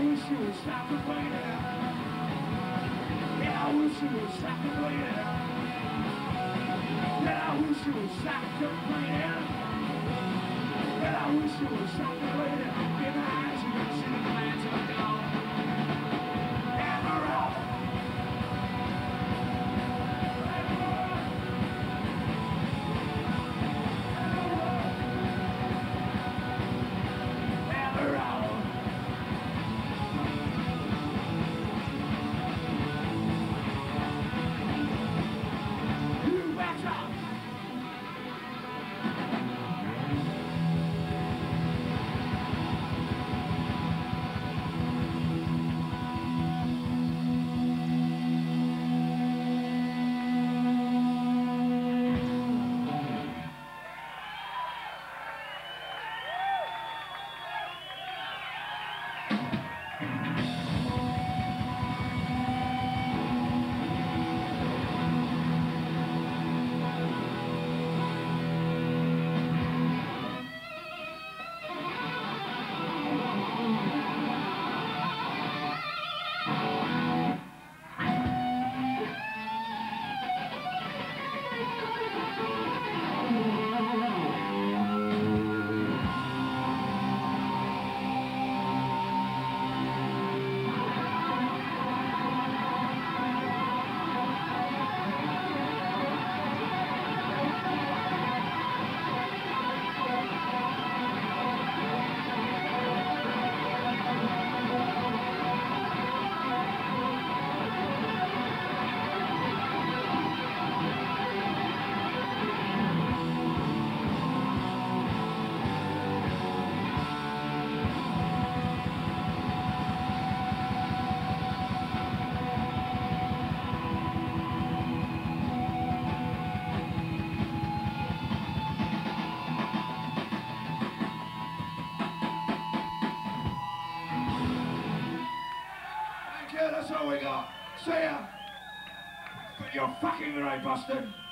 wish you would stop complaining. Yeah, I wish you would stop complaining. Yeah, I wish you would stop complaining. Yeah, I wish you would stop complaining. In my eyes, you can see the plans are gone. And we're out. That's all we got. See ya. You're fucking right, bastard.